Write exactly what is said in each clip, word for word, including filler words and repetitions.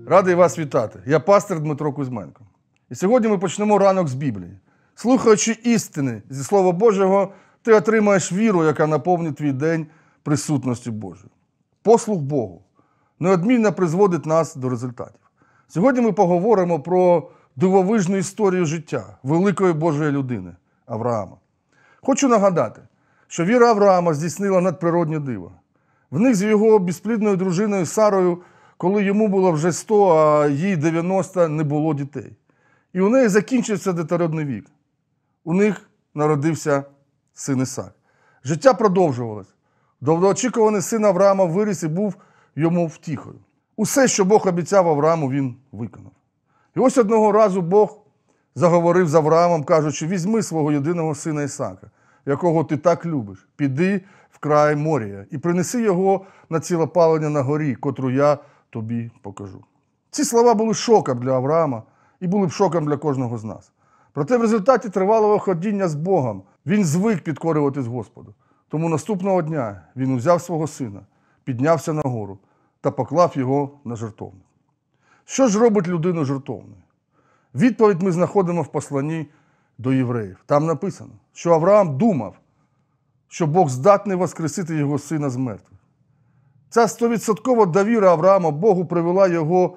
Радий вас вітати. Я пастир Дмитро Кузьменко. І сьогодні ми почнемо ранок з Біблії. Слухаючи істини зі Слова Божого, ти отримаєш віру, яка наповнить твій день присутністю Божою. Послух Богу неодмінно призводить нас до результатів. Сьогодні ми поговоримо про дивовижну історію життя великої Божої людини – Авраама. Хочу нагадати, що віра Авраама здійснила надприродне диво. В них з його безплідною дружиною Сарою, коли йому було вже сто, а їй дев'яносто, не було дітей. І у неї закінчився дітородний вік. У них народився син Ісак. Життя продовжувалось. Довгоочікуваний син Авраама виріс і був йому втіхою. Усе, що Бог обіцяв Аврааму, він виконав. І ось одного разу Бог заговорив з Авраамом, кажучи: «Візьми свого єдиного сина Ісака, якого ти так любиш, піди в край Морія і принеси його на цілопалення на горі, котру я тобі покажу». Ці слова були шоком для Авраама і були б шоком для кожного з нас. Проте в результаті тривалого ходіння з Богом він звик підкорюватись Господу. Тому наступного дня він узяв свого сина, піднявся на гору та поклав його на жертовник. Що ж робить людину жертовною? Відповідь ми знаходимо в посланні до євреїв. Там написано, що Авраам думав, що Бог здатний воскресити його сина з мертвих. Ця стовідсоткова довіра Авраама Богу привела його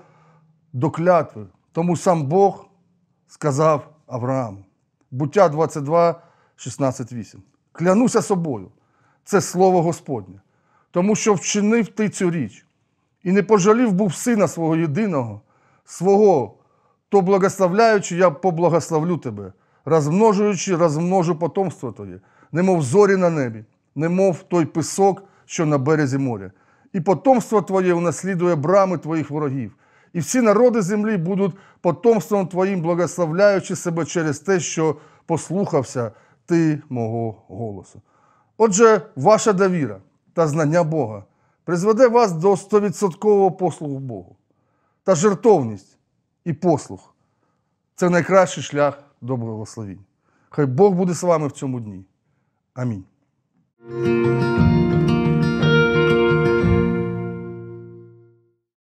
до клятви. Тому сам Бог сказав Аврааму. Буття двадцять два, шістнадцять, вісім. «Клянуся собою, це слово Господнє, тому що вчинив ти цю річ, і не пожалів був сина свого єдиного, свого, то благословляючи, я поблагословлю тебе, розмножуючи, розмножу потомство твоє, немов зорі на небі, немов той пісок, що на березі моря. І потомство твоє унаслідує брами твоїх ворогів. І всі народи землі будуть потомством твоїм, благословляючи себе через те, що послухався ти мого голосу». Отже, ваша довіра та знання Бога призведе вас до стовідсоткового послуху Богу. Та жертовність і послух – це найкращий шлях до благословіння. Хай Бог буде з вами в цьому дні. Амінь.